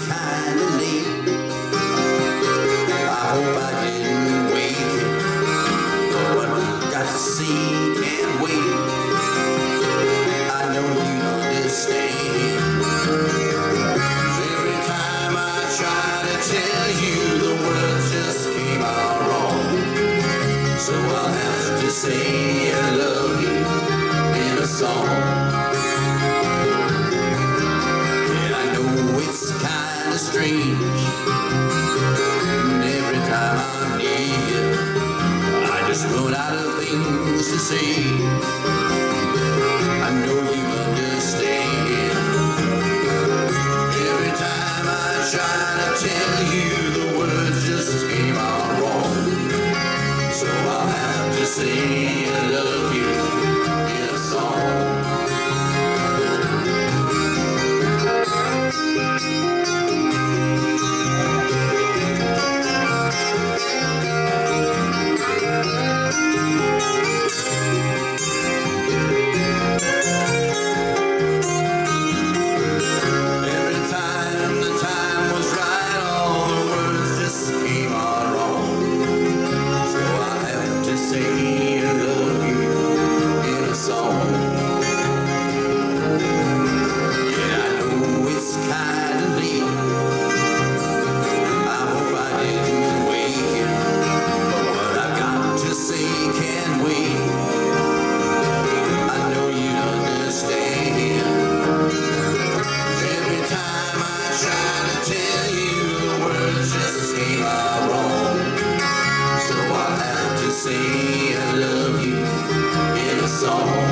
kinda late. I hope I didn't wake you, but what we got to see can't wait. I know you understand. 'Cause every time I try to tell you, the words just came out wrong. So I'll have to say I love you in a song. And I know it's kinda strange, and every time I'm near you, I just run out of things to say. I know you understand. Every time I try to tell you, the words just came out wrong. So I'll have to say I love you in a song. Every time the time was right, all the words just came out wrong. So I have to say I love you in a song. Yeah, I know it's kinda late. I hope I didn't wake you, but what I got to say can't wait. I know you understand. Every time I try to tell you, the words just came out wrong. So I'll have to say I love you in a song.